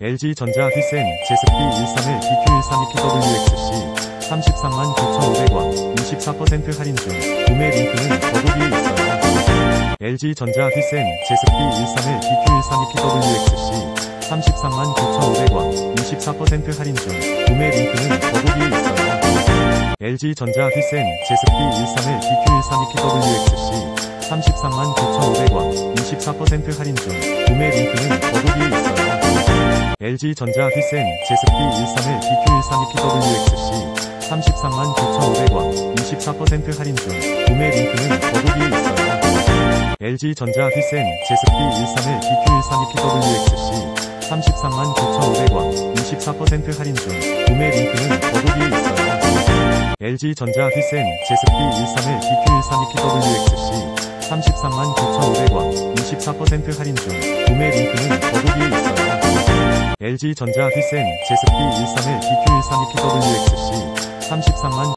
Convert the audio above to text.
LG전자 휘센 제습기 131 DQ132PWXC 339,500원 24% 할인 중. 구매 링크는 더보기에 있어요. LG전자 휘센 제습기 131 DQ132PWXC 339,500원 24% 할인 중. 구매 링크는 더보기에 있어요. LG전자 휘센 제습기 131 DQ132PWXC 339,500원 24% 할인 중. 구매 링크는 더보기에 있어요. LG전자 휘센 제습기 131 DQ132PWXC 339,500원 24% 할인 중. 구매 링크는 더보기에 있어요. LG전자 휘센 제습기 131 DQ132PWXC 339,500원 24% 할인 중. 구매 링크는 더보기에 있어요. LG전자 휘센 제습기 131 DQ132PWXC 339,500원 24% 할인 중. 구매 링크는 더보기에 있어요. LG전자 휘센 제습기 131 DQ132PWXC 33만